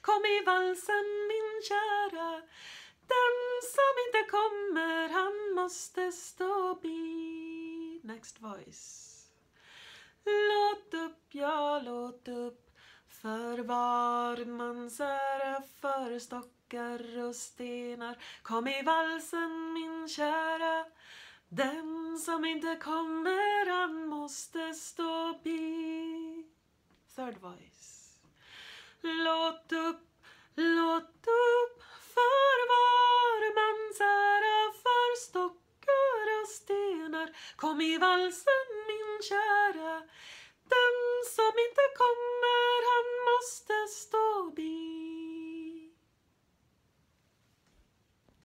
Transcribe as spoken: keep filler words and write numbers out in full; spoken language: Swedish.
Kom i valsen min kära. Den som inte kommer, han måste stå bi. Next voice. Låt upp, ja låt upp. För var mans ära för stockar och stenar. Kom i valsen min kära. Den som inte kommer, han måste stå bi. Third voice. Låt upp, låt upp. För var mans ära för stockar och stenar. Kom i valsen min kära. Den som inte kommer, han måste